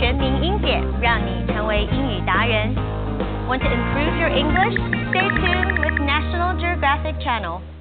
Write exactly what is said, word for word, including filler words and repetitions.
全民英检，让你成为英语达人。Want to improve your English? Stay tuned with National Geographic Channel.